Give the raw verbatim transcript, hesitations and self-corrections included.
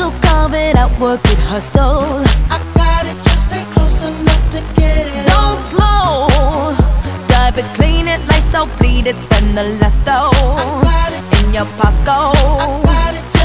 So carve it out, work it, hustle. I got it, just stay close enough to get it. Don't slow, drive it, clean it, lights out, bleed it, spend the last dough I got it, in your pocket. I got it, just